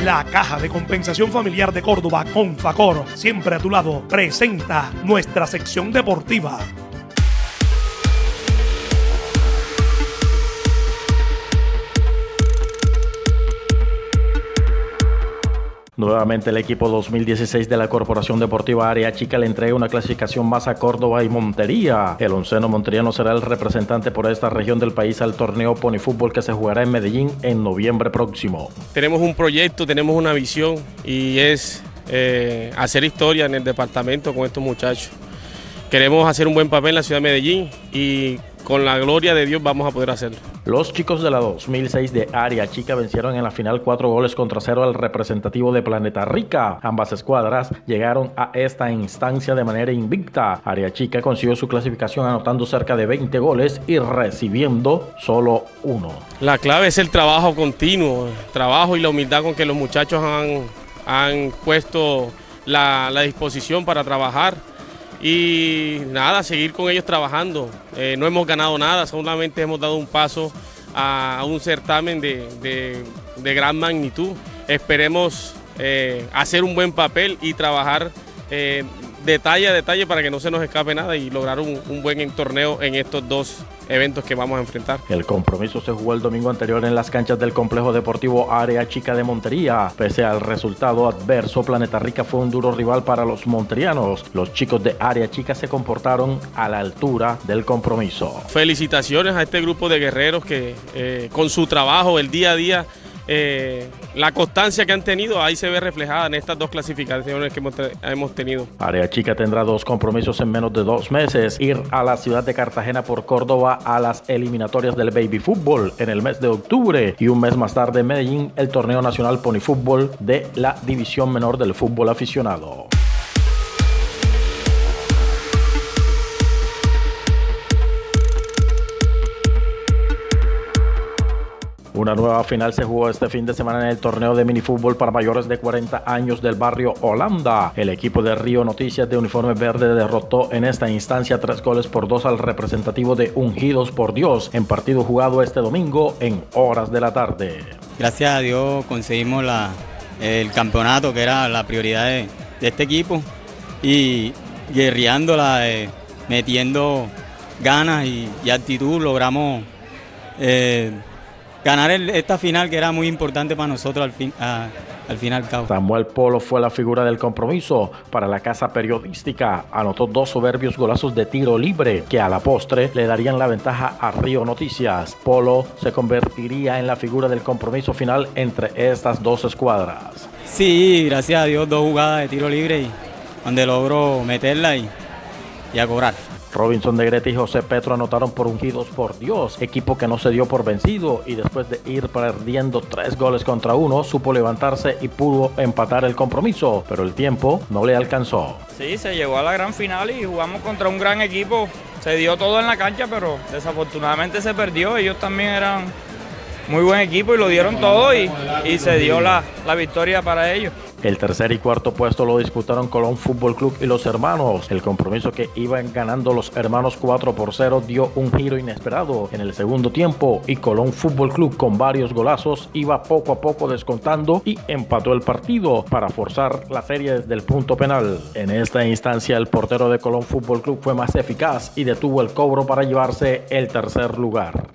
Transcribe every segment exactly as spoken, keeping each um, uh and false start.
La Caja de Compensación Familiar de Córdoba, Confacor, siempre a tu lado, presenta nuestra sección deportiva. Nuevamente el equipo dos mil dieciséis de la Corporación Deportiva Área Chica le entrega una clasificación más a Córdoba y Montería. El onceno monteriano será el representante por esta región del país al torneo Pony Fútbol que se jugará en Medellín en noviembre próximo. Tenemos un proyecto, tenemos una visión y es eh, hacer historia en el departamento con estos muchachos. Queremos hacer un buen papel en la ciudad de Medellín y con la gloria de Dios vamos a poder hacerlo. Los chicos de la dos mil seis de Área Chica vencieron en la final cuatro goles contra cero al representativo de Planeta Rica. Ambas escuadras llegaron a esta instancia de manera invicta. Área Chica consiguió su clasificación anotando cerca de veinte goles y recibiendo solo uno. La clave es el trabajo continuo, el trabajo y la humildad con que los muchachos han, han puesto la, la disposición para trabajar. Y nada, seguir con ellos trabajando. Eh, no hemos ganado nada, solamente hemos dado un paso a, a un certamen de, de, de gran magnitud. Esperemos eh, hacer un buen papel y trabajar eh, detalle a detalle para que no se nos escape nada y lograr un, un buen torneo en estos dos eventos que vamos a enfrentar. El compromiso se jugó el domingo anterior en las canchas del Complejo Deportivo Área Chica de Montería. Pese al resultado adverso, Planeta Rica fue un duro rival para los monterianos. Los chicos de Área Chica se comportaron a la altura del compromiso. Felicitaciones a este grupo de guerreros que eh, con su trabajo, el día a día, Eh, la constancia que han tenido, ahí se ve reflejada en estas dos clasificaciones que hemos, hemos tenido. Área Chica tendrá dos compromisos en menos de dos meses. Ir a la ciudad de Cartagena por Córdoba a las eliminatorias del Baby Fútbol en el mes de octubre y un mes más tarde en Medellín el torneo nacional Pony Fútbol de la división menor del fútbol aficionado. Una nueva final se jugó este fin de semana en el torneo de minifútbol para mayores de cuarenta años del barrio Holanda. El equipo de Río Noticias de uniforme verde derrotó en esta instancia tres goles por dos al representativo de Ungidos por Dios en partido jugado este domingo en horas de la tarde. Gracias a Dios conseguimos la, el campeonato que era la prioridad de, de este equipo y guerreándola, eh, metiendo ganas y, y actitud logramos eh, ganar el, esta final que era muy importante para nosotros al fin, a, al fin y al cabo. Samuel Polo fue la figura del compromiso para la casa periodística. Anotó dos soberbios golazos de tiro libre que a la postre le darían la ventaja a Río Noticias. Polo se convertiría en la figura del compromiso final entre estas dos escuadras. Sí, gracias a Dios, dos jugadas de tiro libre y donde logró meterla y, y a cobrar. Robinson Negrete y José Petro anotaron por Ungidos por Dios, equipo que no se dio por vencido y después de ir perdiendo tres goles contra uno, supo levantarse y pudo empatar el compromiso, pero el tiempo no le alcanzó. Sí, se llegó a la gran final y jugamos contra un gran equipo, se dio todo en la cancha, pero desafortunadamente se perdió. Ellos también eran muy buen equipo y lo dieron todo y, y se dio la, la victoria para ellos. El tercer y cuarto puesto lo disputaron Colón Fútbol Club y los hermanos. El compromiso que iban ganando los hermanos cuatro por cero dio un giro inesperado en el segundo tiempo y Colón Fútbol Club con varios golazos iba poco a poco descontando y empató el partido para forzar la serie desde el punto penal. En esta instancia el portero de Colón Fútbol Club fue más eficaz y detuvo el cobro para llevarse el tercer lugar.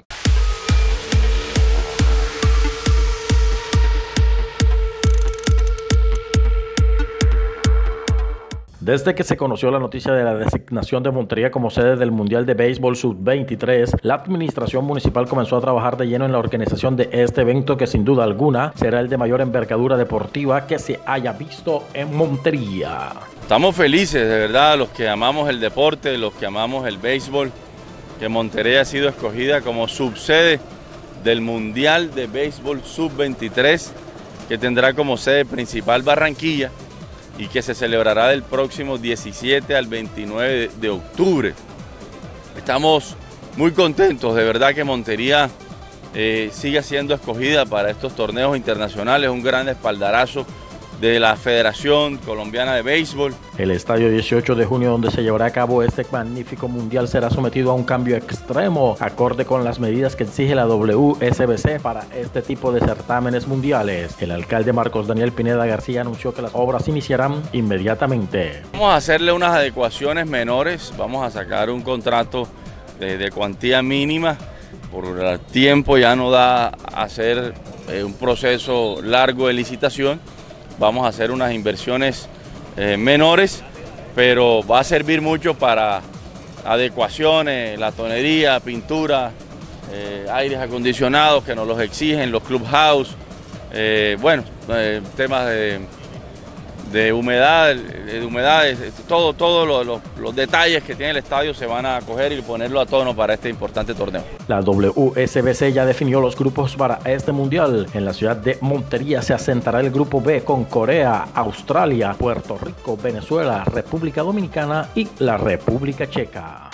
Desde que se conoció la noticia de la designación de Montería como sede del Mundial de Béisbol sub veintitrés, la administración municipal comenzó a trabajar de lleno en la organización de este evento que sin duda alguna será el de mayor envergadura deportiva que se haya visto en Montería. Estamos felices, de verdad, los que amamos el deporte, los que amamos el béisbol, que Montería ha sido escogida como subsede del Mundial de Béisbol sub veintitrés, que tendrá como sede principal Barranquilla, y que se celebrará del próximo diecisiete al veintinueve de octubre. Estamos muy contentos, de verdad que Montería eh, sigue siendo escogida para estos torneos internacionales, un gran espaldarazo de la Federación Colombiana de Béisbol. El estadio dieciocho de junio, donde se llevará a cabo este magnífico mundial, será sometido a un cambio extremo, acorde con las medidas que exige la W S B C para este tipo de certámenes mundiales. El alcalde Marcos Daniel Pineda García anunció que las obras iniciarán inmediatamente. Vamos a hacerle unas adecuaciones menores, vamos a sacar un contrato de, de cuantía mínima, por el tiempo ya no da a hacer eh, un proceso largo de licitación. Vamos a hacer unas inversiones eh, menores, pero va a servir mucho para adecuaciones, la tonería, pintura, eh, aires acondicionados que nos los exigen, los clubhouse, eh, bueno, eh, temas de, de humedad, de humedades, todo, todos los, los, los detalles que tiene el estadio se van a coger y ponerlo a tono para este importante torneo. La W S B C ya definió los grupos para este mundial. En la ciudad de Montería se asentará el grupo B con Corea, Australia, Puerto Rico, Venezuela, República Dominicana y la República Checa.